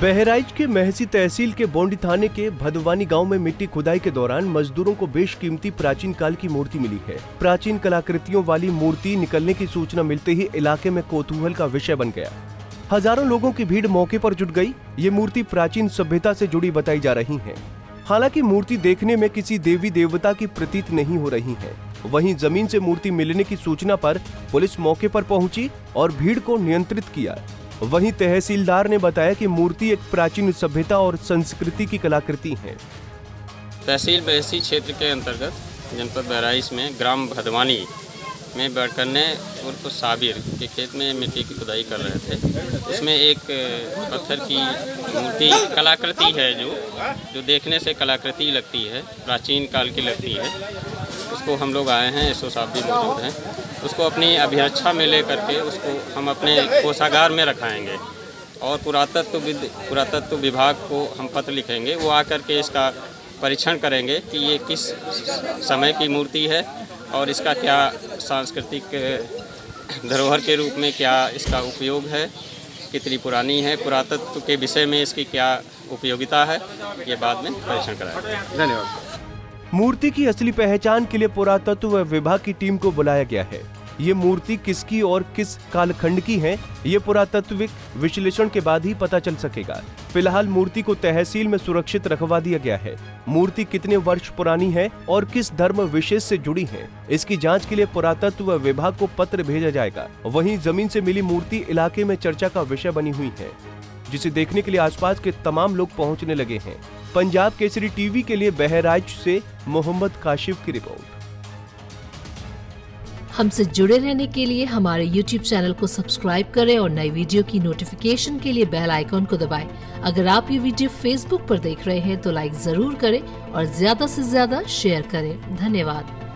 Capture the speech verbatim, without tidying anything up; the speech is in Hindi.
बहराइच के महसी तहसील के बोंडी थाने के भदवानी गांव में मिट्टी खुदाई के दौरान मजदूरों को बेशकीमती प्राचीन काल की मूर्ति मिली है। प्राचीन कलाकृतियों वाली मूर्ति निकलने की सूचना मिलते ही इलाके में कौतूहल का विषय बन गया। हजारों लोगों की भीड़ मौके पर जुट गई। ये मूर्ति प्राचीन सभ्यता से जुड़ी बताई जा रही है। हालांकि मूर्ति देखने में किसी देवी देवता की प्रतीत नहीं हो रही है। वहीं जमीन से मूर्ति मिलने की सूचना पर पुलिस मौके पर पहुंची और भीड़ को नियंत्रित किया। वहीं तहसीलदार ने बताया कि मूर्ति एक प्राचीन सभ्यता और संस्कृति की कलाकृति है। तहसील बहसी क्षेत्र के अंतर्गत जनपद बहराइच में ग्राम भदवानी में बड़कन्ने उर्फ साबिर के खेत में मिट्टी की खुदाई कर रहे थे। उसमें एक पत्थर की मूर्ति कलाकृति है जो जो देखने से कलाकृति लगती है, प्राचीन काल की लगती है। उसको हम लोग आए हैं, एसओ साहब भी मौजूद हैं। उसको अपनी अभिरक्षा में ले करके उसको हम अपने कोषागार में रखाएंगे और पुरातत्व पुरातत्व विभाग को हम पत्र लिखेंगे। वो आकर के इसका परीक्षण करेंगे कि ये किस समय की मूर्ति है और इसका क्या सांस्कृतिक धरोहर के रूप में क्या इसका उपयोग है, कितनी पुरानी है, पुरातत्व के विषय में इसकी क्या उपयोगिता है, ये बाद में परीक्षण कराएंगे। धन्यवाद। मूर्ति की असली पहचान के लिए पुरातत्व विभाग की टीम को बुलाया गया है। ये मूर्ति किसकी और किस कालखंड की है, ये पुरातत्विक विश्लेषण के बाद ही पता चल सकेगा। फिलहाल मूर्ति को तहसील में सुरक्षित रखवा दिया गया है। मूर्ति कितने वर्ष पुरानी है और किस धर्म विशेष से जुड़ी है, इसकी जांच के लिए पुरातत्व विभाग को पत्र भेजा जाएगा। वहीं जमीन से मिली मूर्ति इलाके में चर्चा का विषय बनी हुई है, जिसे देखने के लिए आसपास के तमाम लोग पहुंचने लगे हैं। पंजाब केसरी टीवी के लिए बहराइच से मोहम्मद काशिफ की रिपोर्ट। हमसे जुड़े रहने के लिए हमारे यूट्यूब चैनल को सब्सक्राइब करें और नई वीडियो की नोटिफिकेशन के लिए बेल आइकॉन को दबाएं। अगर आप ये वीडियो फेसबुक पर देख रहे हैं तो लाइक जरूर करें और ज्यादा से ज्यादा शेयर करें। धन्यवाद।